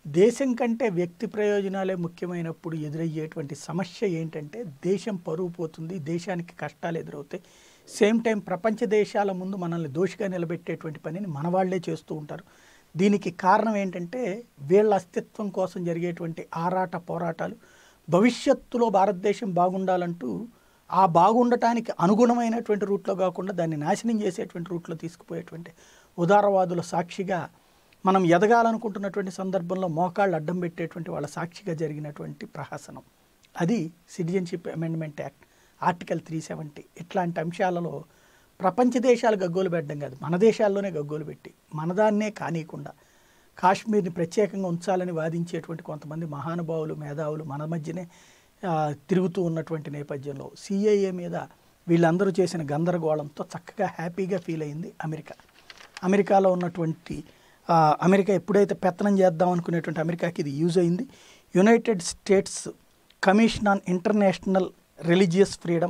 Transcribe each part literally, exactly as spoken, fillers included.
దేశం కంటే వ్యక్తి ప్రయోజనాలే ముఖ్యమైనప్పుడు ఎదురయ్యేటువంటి సమస్య ఏంటంటే దేశం పరువు పోతుంది, దేశానికి కష్టాలు ఎదురవుతాయి. సేమ్ టైం ప్రపంచ దేశాల ముందు మనల్ని దోషిగా నిలబెట్టేటువంటి పనిని మన వాళ్ళే చేస్తూ ఉంటారు. దీనికి కారణం ఏంటంటే వీళ్ళ అస్తిత్వం కోసం జరిగేటువంటి ఆరాట పోరాటాలు. భవిష్యత్తులో భారతదేశం బాగుండాలంటూ ఆ బాగుండటానికి అనుగుణమైనటువంటి రూట్లో కాకుండా దాన్ని నాశనం చేసేటువంటి రూట్లో తీసుకుపోయేటువంటి ఉదారవాదుల సాక్షిగా మనం ఎదగాలనుకుంటున్నటువంటి సందర్భంలో మోకాళ్ళు అడ్డం పెట్టేటువంటి వాళ్ళ సాక్షిగా జరిగినటువంటి ప్రహసనం. అది citizenship amendment act article three seventy. ఇట్లాంటి అంశాలలో ప్రపంచ దేశాలు గగ్గోలు పెట్టడం కాదు, మన దేశాల్లోనే గగ్గోలు పెట్టి మనదాన్నే కానీయకుండా కాశ్మీర్ని ప్రత్యేకంగా ఉంచాలని వాదించేటువంటి కొంతమంది మహానుభావులు మేధావులు మన మధ్యనే తిరుగుతూ ఉన్నటువంటి నేపథ్యంలో సిఏఏ మీద వీళ్ళందరూ చేసిన గందరగోళంతో చక్కగా హ్యాపీగా ఫీల్ అయింది అమెరికా. అమెరికాలో ఉన్నటువంటి అమెరికా ఎప్పుడైతే పెత్తనం చేద్దాం అనుకునేటువంటి అమెరికాకి ఇది యూజ్ అయింది. United States Commission on International Religious Freedom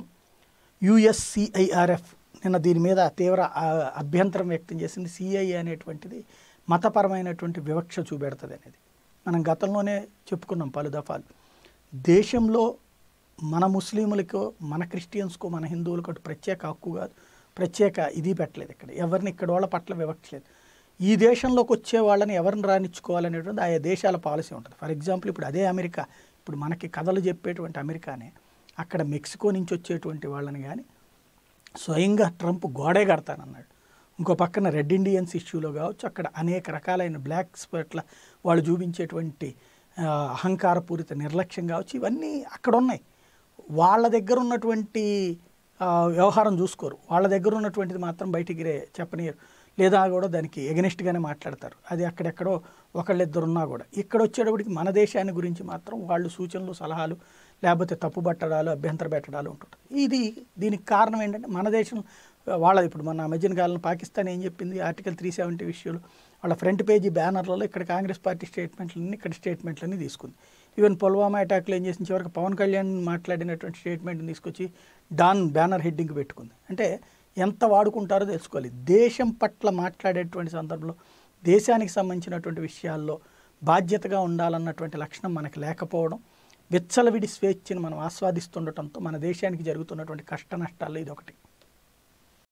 USCIRF నిన్న దీని మీద తీవ్ర అభ్యంతరం వ్యక్తం చేసింది. సిఐఏ అనేటువంటిది మతపరమైనటువంటి వివక్ష చూపెడుతుంది అనేది మనం గతంలోనే చెప్పుకున్నాం పలు దఫాలు. దేశంలో మన ముస్లింలకో మన క్రిస్టియన్స్కో మన హిందువులకో ప్రత్యేక హక్కు కాదు, ప్రత్యేక ఇది పెట్టలేదు. ఇక్కడ ఎవరిని ఇక్కడ వాళ్ళ పట్ల వివక్ష లేదు. ఈ దేశంలోకి వచ్చే వాళ్ళని ఎవరిని రానిచ్చుకోవాలనేటువంటి ఆయా దేశాల పాలసీ ఉంటుంది. ఫర్ ఎగ్జాంపుల్ ఇప్పుడు అదే అమెరికా, ఇప్పుడు మనకి కథలు చెప్పేటువంటి అమెరికానే అక్కడ మెక్సికో నుంచి వచ్చేటువంటి వాళ్ళని కానీ స్వయంగా ట్రంప్ గోడే కడతానన్నాడు. ఇంకో పక్కన రెడ్ ఇండియన్స్ ఇష్యూలో కావచ్చు, అక్కడ అనేక రకాలైన బ్లాక్స్ పట్ల వాళ్ళు చూపించేటువంటి అహంకారపూరిత నిర్లక్ష్యం కావచ్చు, ఇవన్నీ అక్కడ ఉన్నాయి. వాళ్ళ దగ్గర ఉన్నటువంటి వ్యవహారం చూసుకోరు, వాళ్ళ దగ్గర ఉన్నటువంటిది మాత్రం బయటికి చెప్పనీయరు, లేదా కూడా దానికి ఎగనిస్ట్గానే మాట్లాడతారు. అది అక్కడెక్కడో ఒకళ్ళిద్దరున్నా కూడా ఇక్కడ వచ్చేటప్పటికి మన దేశాన్ని గురించి మాత్రం వాళ్ళు సూచనలు సలహాలు లేకపోతే తప్పు పట్టడాలు అభ్యంతర పెట్టడాలు ఉంటుంటాయి. ఇది దీనికి కారణం ఏంటంటే మన దేశం వాళ్ళ ఇప్పుడు మన మధ్యన కాలంలో పాకిస్తాన్ ఏం చెప్పింది ఆర్టికల్ త్రీ సెవెంటీ విషయంలో వాళ్ళ ఫ్రంట్ పేజీ బ్యానర్లలో ఇక్కడ కాంగ్రెస్ పార్టీ స్టేట్మెంట్లన్నీ ఇక్కడ స్టేట్మెంట్లన్నీ తీసుకుంది. ఈవెన్ పుల్వామా అటాక్లో ఏం చేసిన చివరికి పవన్ కళ్యాణ్ మాట్లాడినటువంటి స్టేట్మెంట్ని తీసుకొచ్చి డాన్ బ్యానర్ హెడ్డింగ్ పెట్టుకుంది. అంటే ఎంత వాడుకుంటారో తెలుసుకోవాలి. దేశం పట్ల మాట్లాడేటువంటి సందర్భంలో దేశానికి సంబంధించినటువంటి విషయాల్లో బాధ్యతగా ఉండాలన్నటువంటి లక్షణం మనకు లేకపోవడం, విచ్చలవిడి స్వేచ్ఛను మనం ఆస్వాదిస్తుండటంతో మన దేశానికి జరుగుతున్నటువంటి కష్ట నష్టాల్లో ఇది ఒకటి.